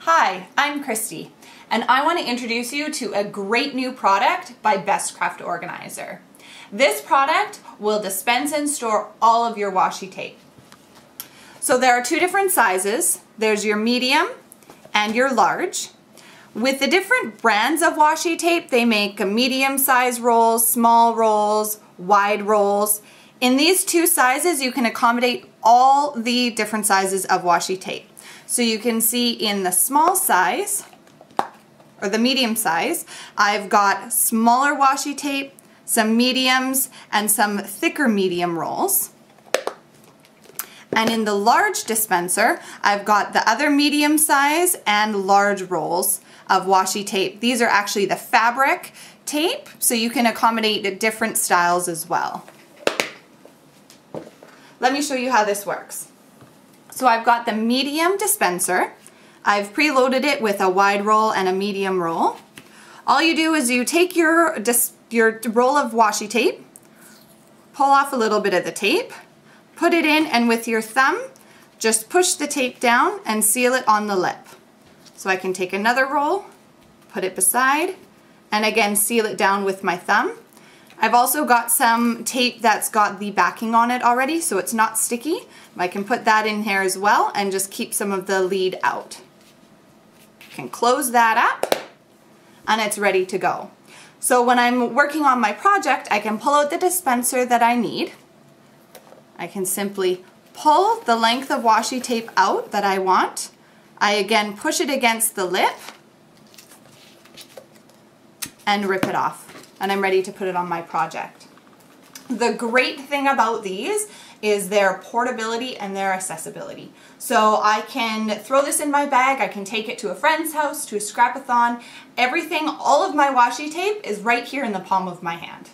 Hi, I'm Christy, and I want to introduce you to a great new product by Bestcraft Organizer. This product will dispense and store all of your washi tape. So there are two different sizes. There's your medium and your large. With the different brands of washi tape, they make a medium size rolls, small rolls, wide rolls. In these two sizes, you can accommodate all the different sizes of washi tape. So you can see in the small size, or the medium size, I've got smaller washi tape, some mediums, and some thicker medium rolls. And in the large dispenser, I've got the other medium size and large rolls of washi tape. These are actually the fabric tape, so you can accommodate different styles as well. Let me show you how this works. So I've got the medium dispenser. I've preloaded it with a wide roll and a medium roll. All you do is you take your roll of washi tape, pull off a little bit of the tape, put it in, and with your thumb, just push the tape down and seal it on the lip. So I can take another roll, put it beside, and again seal it down with my thumb. I've also got some tape that's got the backing on it already, so it's not sticky. I can put that in here as well and just keep some of the lead out. I can close that up and it's ready to go. So when I'm working on my project, I can pull out the dispenser that I need. I can simply pull the length of washi tape out that I want. I again push it against the lip and rip it off. And I'm ready to put it on my project. The great thing about these is their portability and their accessibility. So I can throw this in my bag, I can take it to a friend's house, to a scrap-a-thon. Everything, all of my washi tape is right here in the palm of my hand.